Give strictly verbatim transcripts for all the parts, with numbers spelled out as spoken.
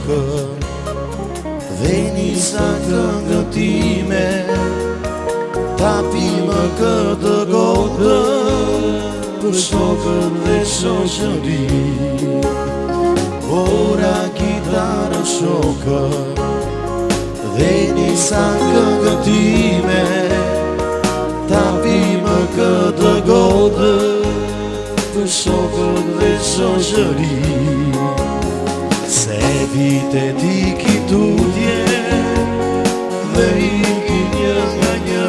shokë, dhe nisa këngëtime, tapime këtë gotë, për shokën dhe shoqëri. Ora kitarë shokë, dhe nisa këngëtime, tapime këtë gotë, për shokën dhe shoqëri. Se vitet i ki tutje, dhe i ki një nga një,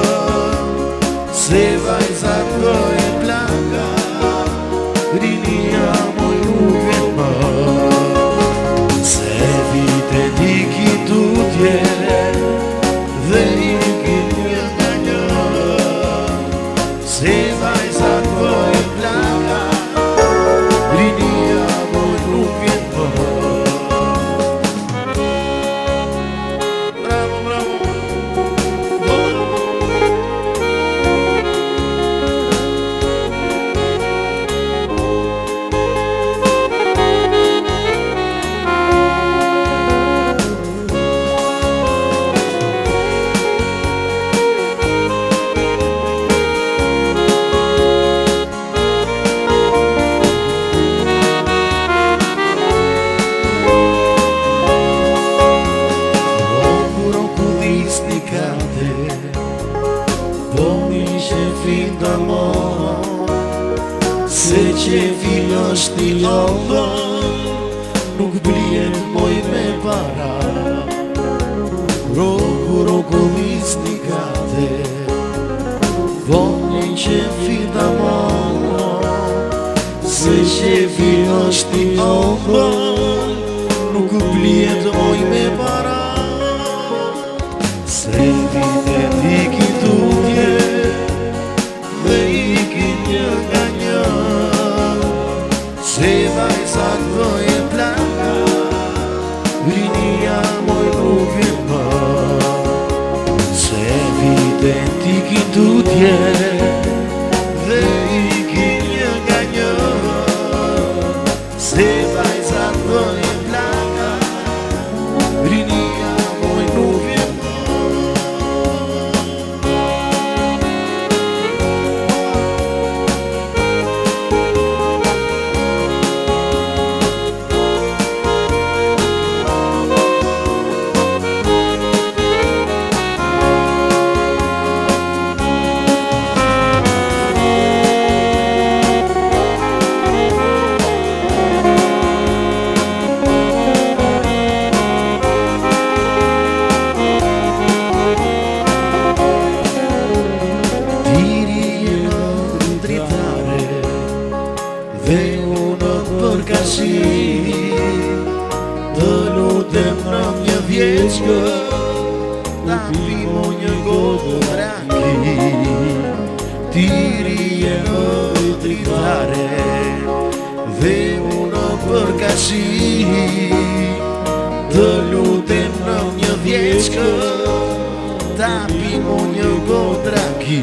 se vajzat bëjë plaka, rinia moj nuk vjen më. Se vitet i ki tutje, dhe i ki një nga një, se vajzat bëjë plaka, rinia moj nuk vjen më. Bravo, bravo. Se qefi është i lodhën, nuk bliet moj me para. Roku, roku visni gate, voni qefi damon. Se qefi është i lodhën, nuk bliet moj me para. Se vitet i ki tutje, dhe i ki një nga një, se vajzat bëjë plaka, rinia moj nuk vjen më. Se vitet i ki tutje, dhe i ki një nga një, se vajzat bëjë plaka, rinia moj nuk vjen më. Dhe unë përkashi, të lutem në një vjeqë, ta pimo një gotë raki. Tiri e në dritare, dhe unë përkashi, të lutem në një vjeqë, ta pimo një gotë raki.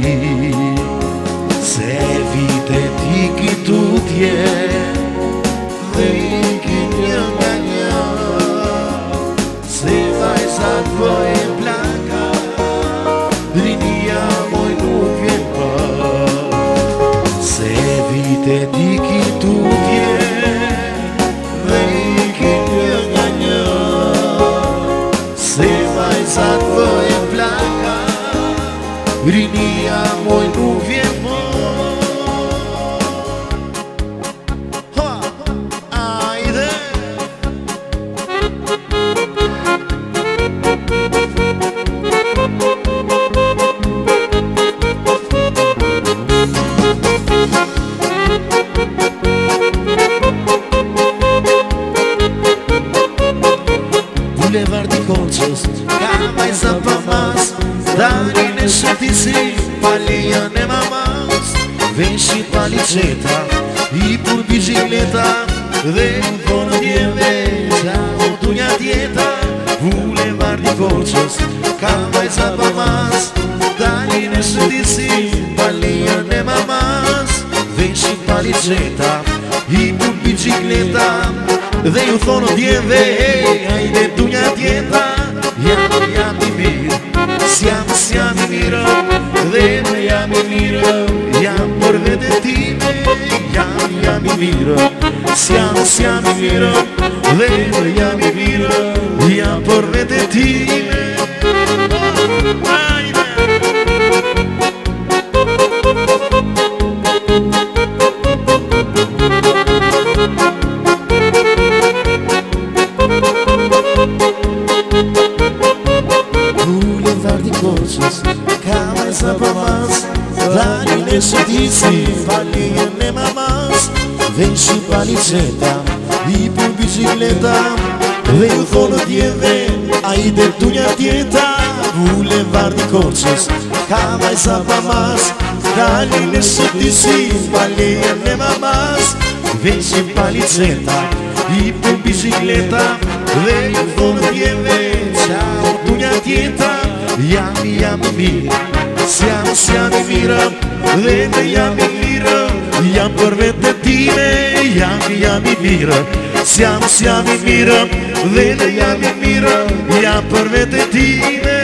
Se vitet i ki tutje, dhe i ki një nga një, se vajzat bëjë plaka, rinia moj nuk vjen më. Se vitet i ki tutje, dhe i ki një nga një, se vajzat bëjë plaka, rinia moj nuk vjen më. Bulevardi Korçës, ka vajza pa mas, dalin e shëtisi, palijën e mamas. Veshit paliceta, i pur bicicleta, dhe u thonë djeve, qa u dunja tjeta. Bulevardi Korçës, ka vajza pa mas, dalin e shëtisi, palijën e mamas. Veshit paliceta, i pur bicicleta, dhe ju thonë djeve, hajde du një tjeta. Jam, jam i mirë, s'jam, s'jam i mirë, dhe jam i mirë, jam për vete time. Jam, jam i mirë, s'jam, s'jam i mirë, dhe jam i mirë, jam për vete time. Bulevard i Korçës, ka vajza pa mas, dalin e shëtisi, faljen e mamas. Veshi paliceta, i për bicikleta, dhe ju thonë djeve, hajde du një tjeta. Bulevard i Korçës, ka vajza pa mas, dalin e shëtisi, faljen e mamas. Veshi paliceta, i për bicikleta, dhe ju thonë djeve, ciao du një tjeta. Jam, jam i mirë, s'jam, s'jam i mirë, dhe dhe jam i mirë, jam për vete time. Jam, jam i mirë, s'jam, s'jam i mirë, dhe dhe jam i mirë, jam për vete time.